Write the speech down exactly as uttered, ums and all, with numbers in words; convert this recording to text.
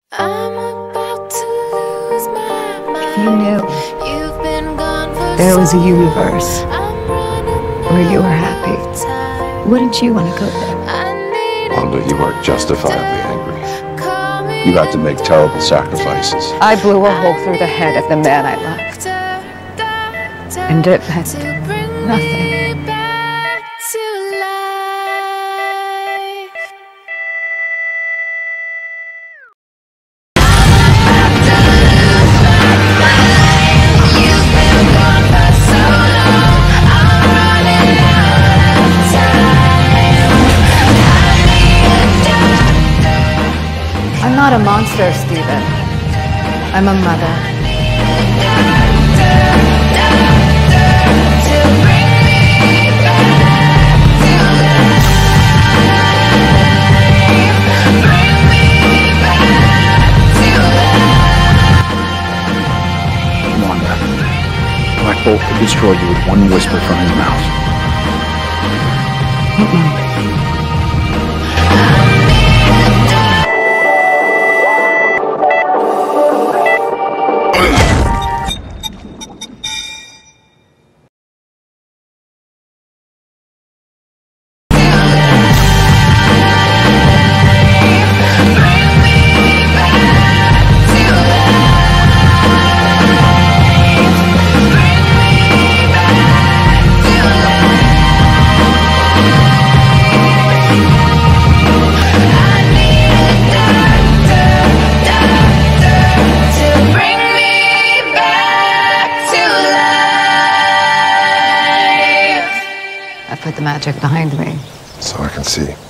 I'm about to lose my mind. If you knew You've been gone for there was so a universe I'm running where you were out happy, of time. wouldn't you want to go there? I need Wanda, you are justifiably angry. Call me You had to make terrible sacrifices. I blew a hole through the head of the man I loved, and it meant to bring nothing. me back to life. You've been gone for so long. I'm running out of time. I'm not a monster, Stephen. I'm a mother. To bring me back to life. Bring me back to life. Wanda, Black Bolt could destroy you with one whisper from his mouth. I put the magic behind me. So I can see.